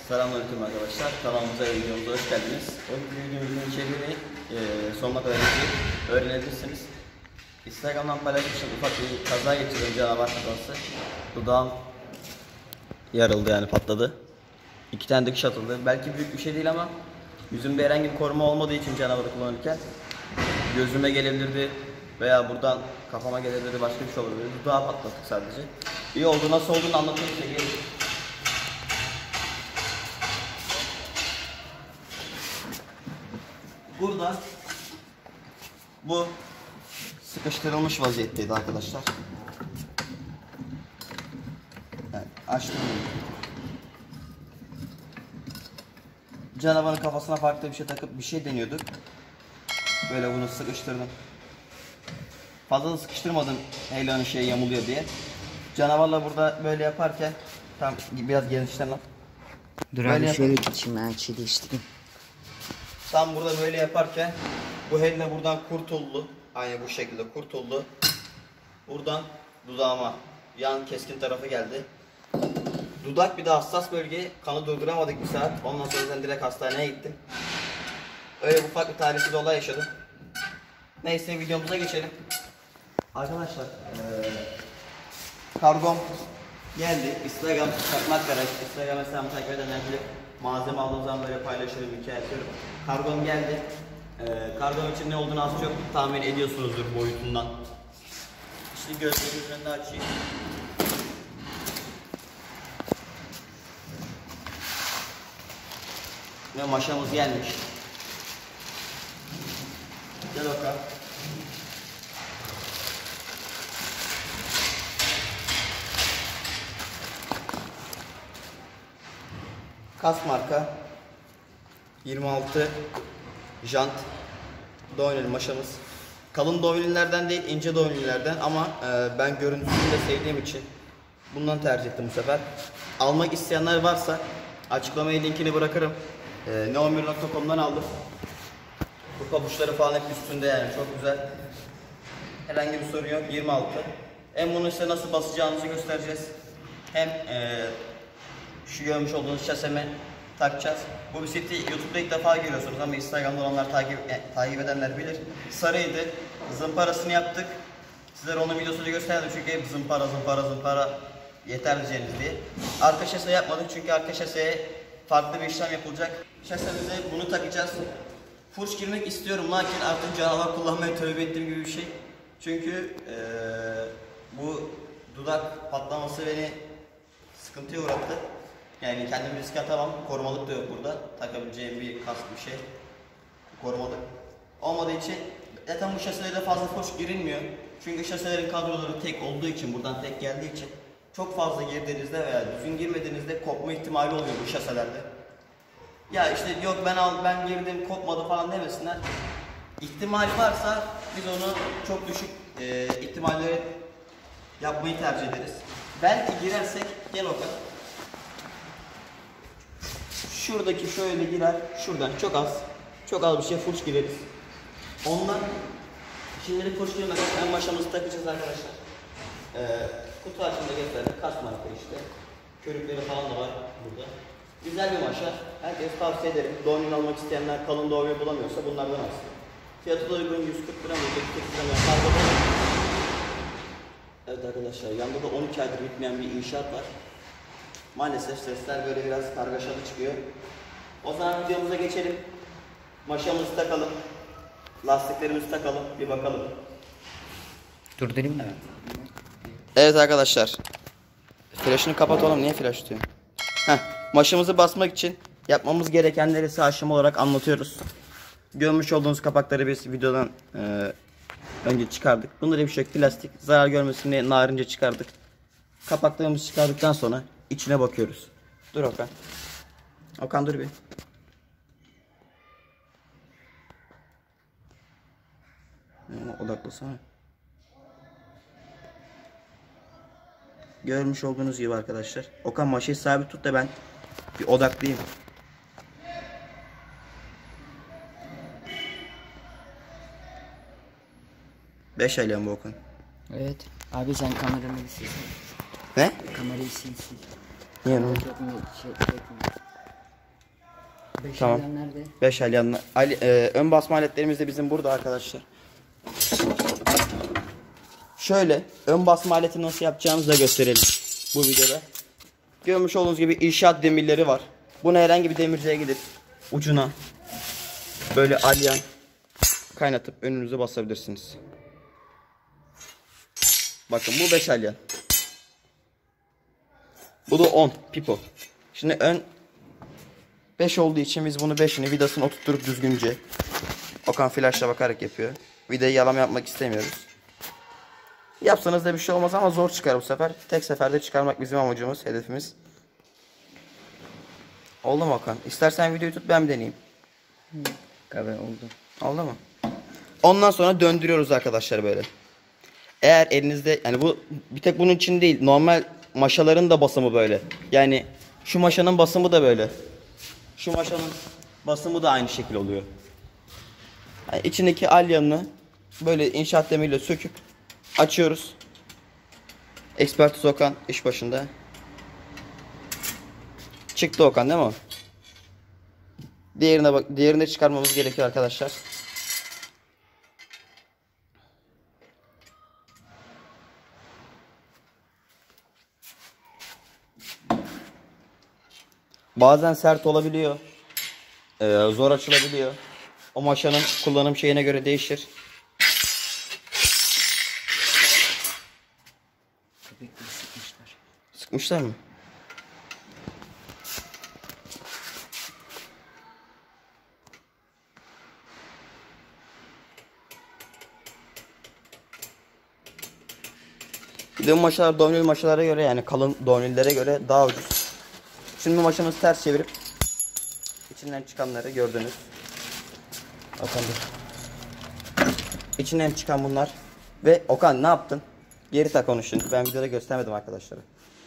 Selamünaleyküm arkadaşlar. Kanalımıza ve videomuza hoş geldiniz. Bugün videomuzun içeriğini sonuna kadar öğrenebilirsiniz. Instagram'dan paylaşmıştım, ufak bir kaza geçirdim, canavar kazası. Dudağım yarıldı, yani patladı. 2 tane dikiş atıldı. Belki büyük bir şey değil ama yüzümde herhangi bir koruma olmadığı için canavarı kullanırken gözüme gelebilirdi veya buradan kafama gelebilirdi, başka bir şey olabilirdi. Dudağı patlattık sadece. İyi oldu, nasıl olduğunu anlatayım size. Gelin. Burada bu sıkıştırılmış vaziyetteydi arkadaşlar. Yani açtım. Canavarın kafasına farklı bir şey takıp bir şey deniyorduk. Böyle bunu sıkıştırdım. Fazla da sıkıştırmadım, Heyla'nın şeyi yamuluyor diye. Canavarla burada böyle yaparken tam biraz genişten al. Dur abi şöyle geçeyim, ben açıyı değiştireyim. Tam burada böyle yaparken bu Heyla buradan kurtuldu. Aynı bu şekilde kurtuldu. Buradan dudağıma yan keskin tarafı geldi. Dudak bir de hassas bölge, kanı durduramadık bir saat. Ondan sonra ben direkt hastaneye gittim. Öyle ufak bir talihsiz olay yaşadım. Neyse, videomuza geçelim. Arkadaşlar kargom geldi. Instagram Çakmak Garaj. Instagram hesabımı takip edenler bilir. Malzeme aldığım zaman böyle paylaşıyorum, hikaye yapıyorum. Kargom geldi. Kargom için ne olduğunu az çok tahmin ediyorsunuzdur boyutundan. Şimdi gözlüğümün önünde açayım. Ve maşamız gelmiş. Gel bakalım. Kask marka 26 jant Downhill maşamız. Kalın Downhill'lerden değil, ince Downhill'lerden ama ben görüntüsünü de sevdiğim için bundan tercih ettim bu sefer. Almak isteyenler varsa açıklamaya linkini bırakırım. Neomir.com'dan aldım. Bu pabuçları falan hep üstünde, yani çok güzel. Herhangi bir sorun yok. 26. Hem bunu işte nasıl basacağımızı göstereceğiz. Hem şu görmüş olduğunuz şasemi takacağız. Bu bisikleti YouTube'da ilk defa görüyorsunuz ama Instagram'da olanlar takip edenler bilir. Sarıydı. Zımparasını yaptık. Sizlere onun videosunu gösterdim çünkü hep zımpara yeter diyeceğiniz diye. Arka şase yapmadık çünkü arka şaseye farklı bir işlem yapılacak. Şasemize bunu takacağız. Furç girmek istiyorum lakin artık canavar kullanmaya tövbe ettiğim gibi bir şey. Çünkü bu dudak patlaması beni sıkıntıya uğrattı. Yani kendimi riske atamam. Korumalık da yok burada. Takabileceğim bir kask, bir şey. Korumalık olmadığı için zaten bu şaselerde fazla furç girilmiyor. Çünkü şaselerin kadroları tek olduğu için, buradan tek geldiği için çok fazla girdiğinizde veya düzgün girmediğinizde kopma ihtimali oluyor bu şaselerde. Ya işte yok ben girdim kopmadı falan demesinler. İhtimali varsa biz onu çok düşük ihtimalleri yapmayı tercih ederiz. Belki girersek gel o kadar. Şuradaki şöyle girer, şuradan çok az bir şey furç gireriz. Ondan şimdilik furç girmeden en maşamızı takacağız arkadaşlar. Kutu açımda gösterdik, kask marka işte. Körükleri falan da var burada. Güzel bir maşa, herkese tavsiye ederim. Downhill almak isteyenler, kalın downhill bulamıyorsa bunlardan alsın. Fiyatı da uygun, 140 lira mı, 140 lira mı? Evet arkadaşlar, yanında da 12 aydır bitmeyen bir inşaat var. Maalesef sesler böyle biraz kargaşalı çıkıyor. O zaman videomuza geçelim. Maşamızı takalım. Lastiklerimizi takalım. Bir bakalım. Durdurayım mı? Evet arkadaşlar. Flaşını kapatalım. Niye flaş tutuyor? Maşamızı basmak için yapmamız gerekenleri size aşama olarak anlatıyoruz. Görmüş olduğunuz kapakları biz videodan önce çıkardık. Bunları bir şekilde plastik. Zarar görmesin diye narince çıkardık. Kapaklarımızı çıkardıktan sonra içine bakıyoruz. Dur Okan. Okan dur bir. Odaklasana. Görmüş olduğunuz gibi arkadaşlar. Okan maşayı sabit tut da ben bir odaklayayım. Beş aylıyorum bu Okan. Evet. Abi sen kameranı bir sil. Ne? Kamerayı sil. Niye lan? Çok mu şey etme. Tamam. Nerede? 5 alyan. Ön basma aletlerimiz de bizim burada arkadaşlar. Şöyle ön basma aleti nasıl yapacağımızı da gösterelim bu videoda. Görmüş olduğunuz gibi inşaat demirleri var. Bunu herhangi bir demirciye gidip ucuna böyle alyan kaynatıp önünüze basabilirsiniz. Bakın bu 5 alyan. Bu da 10 pipo. Şimdi ön 5 olduğu için biz bunu 5'ini vidasını oturtturup düzgünce Okan flaşla bakarak yapıyor. Vidayı yalama yapmak istemiyoruz. Yapsanız da bir şey olmaz ama zor çıkar bu sefer. Tek seferde çıkarmak bizim amacımız, hedefimiz. Oldu mu Okan? İstersen videoyu tut, ben bir deneyeyim. Tabii oldu. Oldu mu? Ondan sonra döndürüyoruz arkadaşlar böyle. Eğer elinizde yani bu bir tek bunun için değil, normal maşaların da basımı böyle. Yani şu maşanın basımı da böyle. Şu maşanın basımı da aynı şekil oluyor. Yani içindeki alyanını böyle inşaat demiriyle söküp açıyoruz. Ekspertiz Okan iş başında. Çıktı Okan değil mi o? Diğerine bak, diğerini de çıkarmamız gerekiyor arkadaşlar. Bazen sert olabiliyor. Zor açılabiliyor. O maşanın kullanım şeyine göre değişir. Köpekleri sıkmışlar. Sıkmışlar mı? Bir de bu maşalar donül maşalara göre, yani kalın donüllere göre daha ucuz. Şimdi maşamızı ters çevirip içinden çıkanları gördünüz. Okan dur. İçinden çıkan bunlar. Ve Okan ne yaptın? Geri tak onu şimdi. Ben videoda göstermedim arkadaşlara.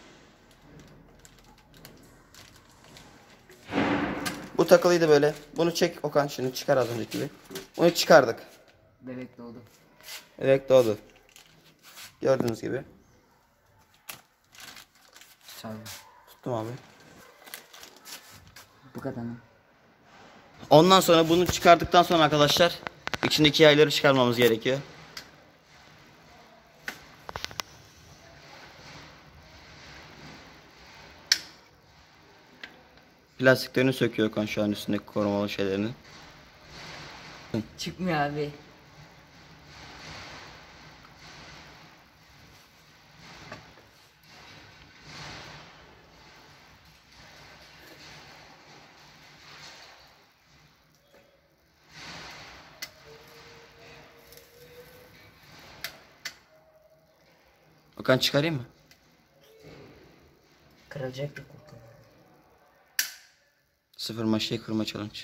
Bu takılıydı böyle. Bunu çek Okan, şimdi çıkar az önceki gibi. Bunu çıkardık. Bebek doğdu. Evet doğdu. Gördüğünüz gibi. Sağ ol. Tuttum abi. Bu kadar mı? Ondan sonra bunu çıkardıktan sonra arkadaşlar içindeki yayları çıkarmamız gerekiyor. Plastiklerini söküyor Okan şu an, üstündeki korumalı şeylerini. Çıkmıyor abi. Okan çıkarayım mı? Kırılacak bir koku. Sıfır maşayı kırma challenge.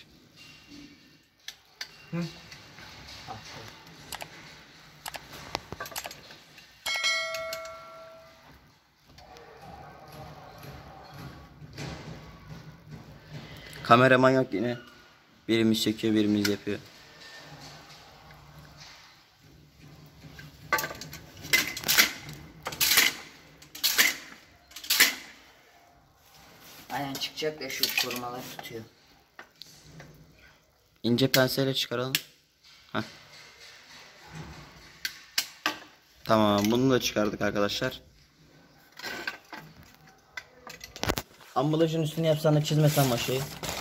Kameraman yok yine. Birimiz çekiyor, birimiz yapıyor. Aynen çıkacak da şu korumalar tutuyor. İnce penselle çıkaralım. Heh. Tamam, bunu da çıkardık arkadaşlar. Ambalajın üstünü yapsan da çizmesen maşayı.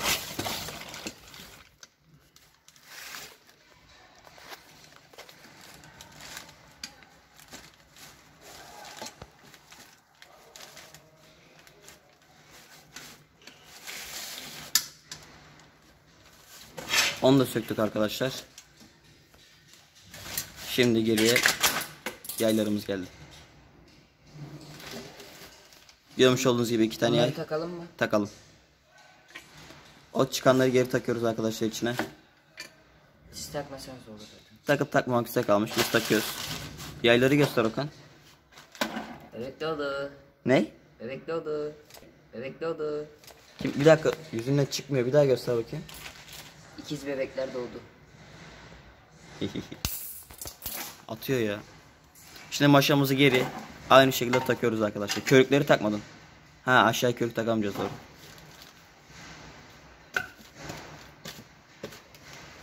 Onu da söktük arkadaşlar. Şimdi geriye yaylarımız geldi. Görmüş olduğunuz gibi 2 tane Bunları yay takalım mı? takalım. O çıkanları geri takıyoruz arkadaşlar içine. Siz takmasanız olur zaten. Takıp takmamak size kalmış. Biz takıyoruz. Yayları göster Okan. Bebek doğdu. Ne? Bebek doğdu. Bebek doğdu. Kim? Bir dakika, yüzünden çıkmıyor. Bir daha göster bakayım. İkiz bebekler doğdu. Atıyor ya. Şimdi maşamızı geri aynı şekilde takıyoruz arkadaşlar. Körükleri takmadın. Ha, aşağı körük takamayacağız doğru.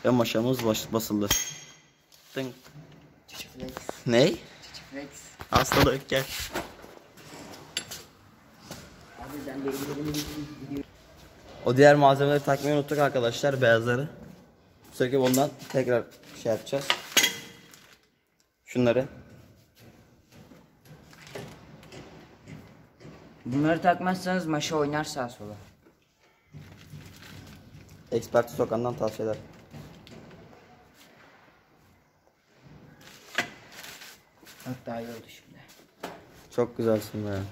Ve maşamız basıldı. Tınk. Çiçi flex. Ney? Çiçi flex. Hastalık gel. Abi ben de gidiyorum. O diğer malzemeleri takmayı unuttuk arkadaşlar, beyazları. Söküp ondan tekrar şey yapacağız. Şunları. Bunları takmazsanız maşa oynar sağa sola. Expert Sokan'dan tavsiyeler. Bak daha iyi oldu şimdi. Çok güzelsin be.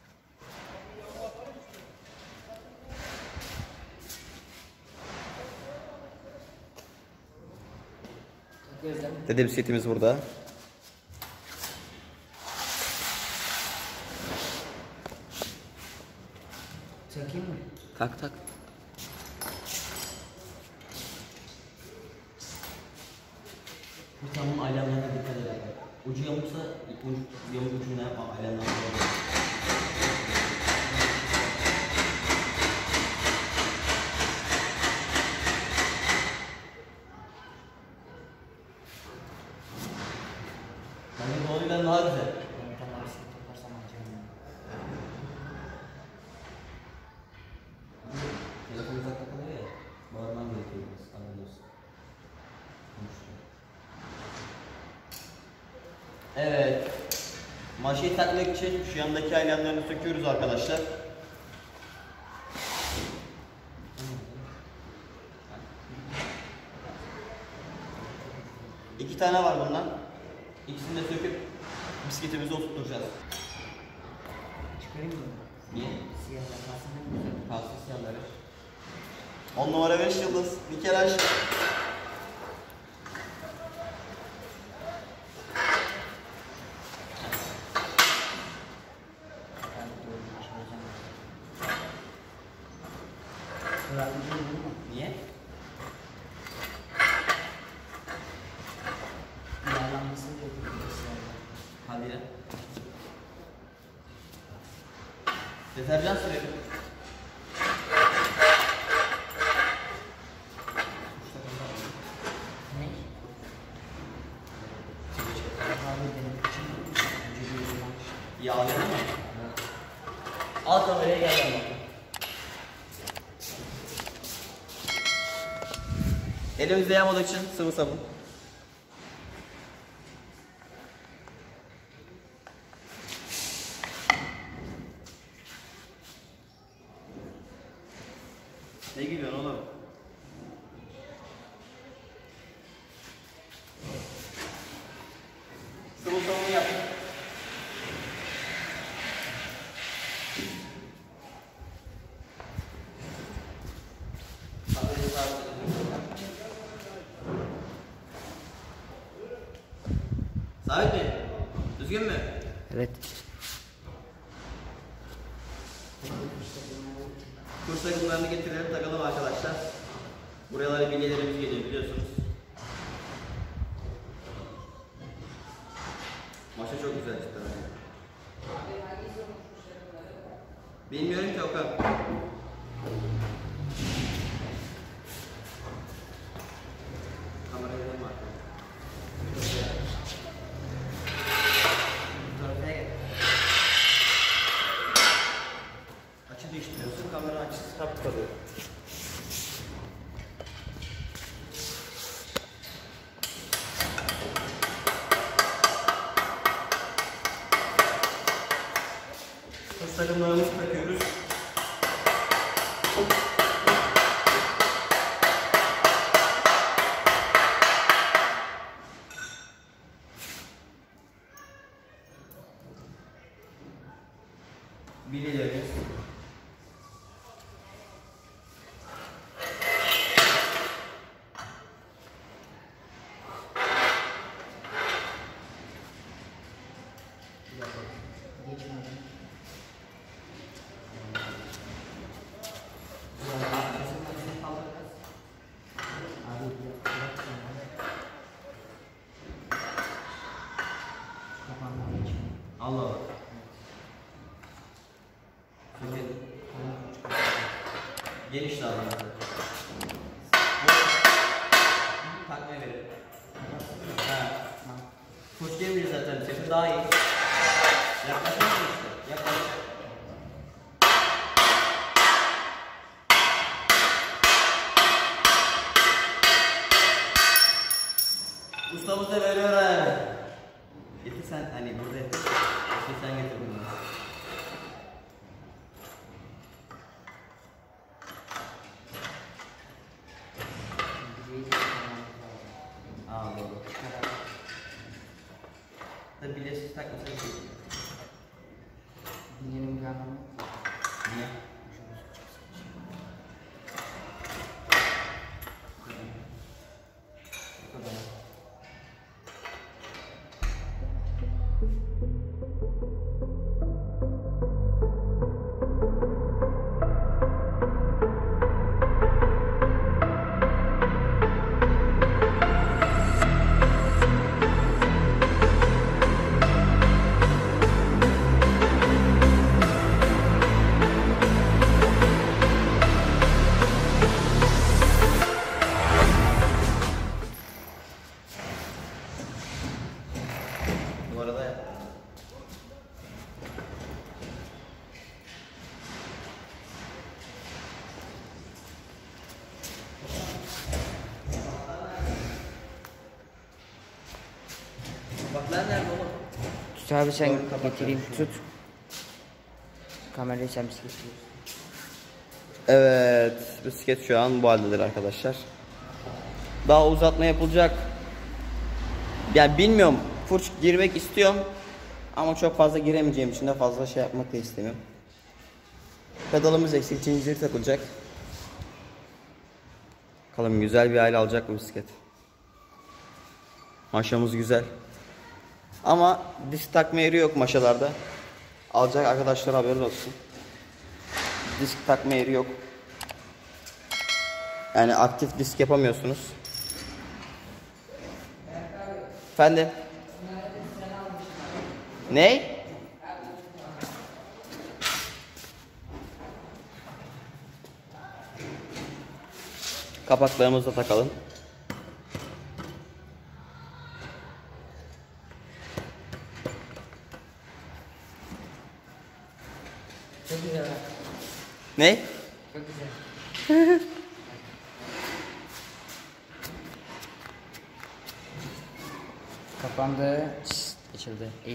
Dede bisikletimiz burada. Takayım mı? Tak tak. Bu tamam, aylanlarına dikkat edelim. Ucu yamuksa yamuk ucuna yapma, aylanlarına dikkat edelim. Bence doğruyla daha güzel. Telefon uzakta kalıyor ya. Bağırman gerekiyor biraz. Anlıyorsun. Evet. Maşayı takmak için şu yandaki aylanlarını söküyoruz arkadaşlar. İki tane var bundan. İkisini de söküp bisikletimize oturtacağız. Çıkarayım mı? Niye? Siyahlar kalsın değil mi? Kalsın siyahları. 10 numara 5 yıldız. Bir kere aç. Niye? Hadi ya. Deterjan sürelim. Yağlı mı? Al kameraya gel bak. Elimizde yağmadığı için sıvı sabun. Ne gülüyorsun oğlum? Sıvı sabunu yap. Sabit mi? Düzgün mü? Evet. Kurs takımlarını getirelim, takalım arkadaşlar. Buralara bilgilerimiz geliyor biliyorsunuz. Maşa çok güzel cidden. Bilmiyorum ki Okan. Kamerayı verin bak. Açı değiştiriyorsun, kamera açısı sabit kalıyor. Kurs takımlarımızı takıyoruz. Bilgilerimiz. Allah Allah. Geniş davranıyor. takmaya verin. Ha. Fırç girmiyor zaten. Sesi daha iyi. Yaklaşırsın işte. Yaklaş. Ustamız da veriyor ha. Getir sen hani burada. Getir sen getir bunu. Aa doğru. Tabi bileşik takmasak iyi. Dinleyelim bir anlamı. Niye? Bu kadar. Bu arada baklar nerede oğlum? Tut abi sen Doğru, kapat getireyim kardeşim. tut. Kamerayı sen bisiklet sürüyorsun. Evet, bisiklet şu an bu haldedir arkadaşlar. Daha uzatma yapılacak. Yani bilmiyorum, fırç girmek istiyorum ama çok fazla giremeyeceğim için de fazla şey yapmak da istemiyorum. Pedalımız eksik, zincir takılacak. Bakalım güzel bir hale alacak mı bisiklet? Maşamız güzel. Ama disk takma yeri yok maşalarda. Alacak arkadaşlar haberiniz olsun. Disk takma yeri yok. Yani aktif disk yapamıyorsunuz. Efendim? Ne? Kapaklarımızı da takalım. Çok güzel. Ne? Çok güzel. Kapandı. Çıst, açıldı. İyi.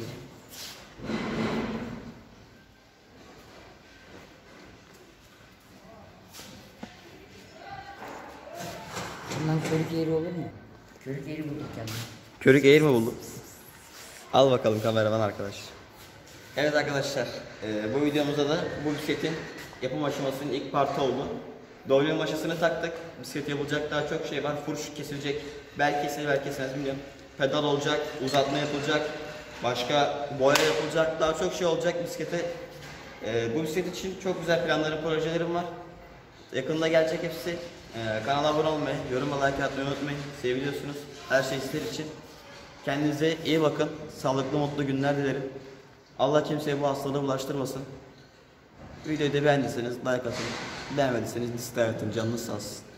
Bundan körük yeri olur mu? Körük yeri bulduk kendine. Körük eğir mi buldun? Al bakalım kameraman arkadaş. Evet arkadaşlar, bu videomuzda da bu bisikletin yapım aşamasının ilk parti oldu. Doylu maşasını taktık. Bisiklet yapılacak daha çok şey var. Furş kesilecek. Belki kesilir, belki kesilmez bilmiyorum. Pedal olacak, uzatma yapılacak. Başka boya yapılacak. Daha çok şey olacak bisiklete. Bu bisiklet için çok güzel planlarım, projelerim var. Yakında gelecek hepsi. Kanala abone olmayı, yoruma like atmayı unutmayın. Seviliyorsunuz. Her şey sizler için. Kendinize iyi bakın. Sağlıklı, mutlu günler dilerim. Allah kimseye bu hastalığı bulaştırmasın. Videoyu da beğendiyseniz like atın. Beğenmediyseniz dislike atın. Canınız sağ olsun.